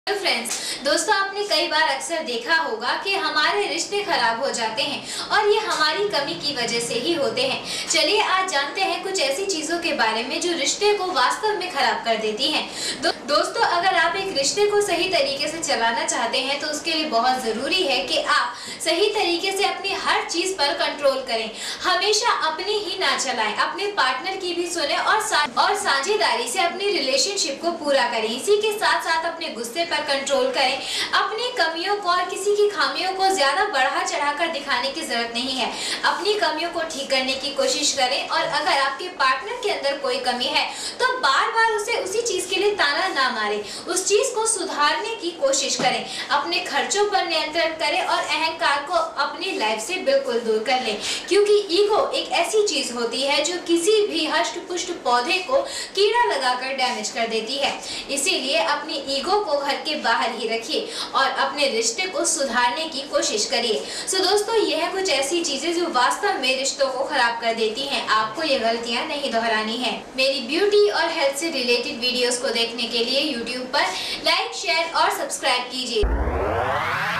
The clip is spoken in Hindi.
फ्रेंड्स, दोस्तों आपने कई बार अक्सर देखा होगा कि हमारे रिश्ते खराब हो जाते हैं और ये हमारी कमी की वजह से ही होते हैं। चलिए आज जानते हैं कुछ ऐसी चीजों के बारे में जो रिश्ते को वास्तव में खराब कर देती हैं। दोस्तों अगर आप एक रिश्ते को सही तरीके से चलाना चाहते हैं तो उसके लिए बहुत जरूरी है कि आप सही तरीके से अपनी हर चीज पर कंट्रोल करें। हमेशा अपनी ही ना चलाएं, अपने पार्टनर की भी सुने और साझेदारी से अपनी रिलेशनशिप को पूरा करें। इसी के साथ साथ अपने गुस्से पर कंट्रोल करें। अपनी कमियों को और किसी की खामियों को ज्यादा बढ़ा चढ़ाकर दिखाने की जरूरत नहीं है। अपनी कमियों को ठीक करने की कोशिश करें और अगर आपके पार्टनर के अंदर कोई कमी है तो बार बार उसे उसी चीज के लिए ताना ना मारें, उस चीज को सुधारने की कोशिश करें। अपने खर्चों पर नियंत्रण करें और अहंकार को अपनी लाइफ से बिल्कुल दूर कर लें, क्योंकि ईगो एक ऐसी चीज होती है जो किसी भी हष्ट पुष्ट पौधे को कीड़ा लगाकर डैमेज कर देती है। इसीलिए अपनी ईगो को घर के बाहर ही रखिए और अपने रिश्ते को सुधारने की कोशिश करिए। सो दोस्तों यह कुछ ऐसी चीजें जो वास्तव में रिश्तों को खराब कर देती हैं। आपको ये गलतियां नहीं दोहरानी है। मेरी ब्यूटी और हेल्थ से रिलेटेड वीडियोस को देखने के लिए YouTube पर लाइक, शेयर और सब्सक्राइब कीजिए।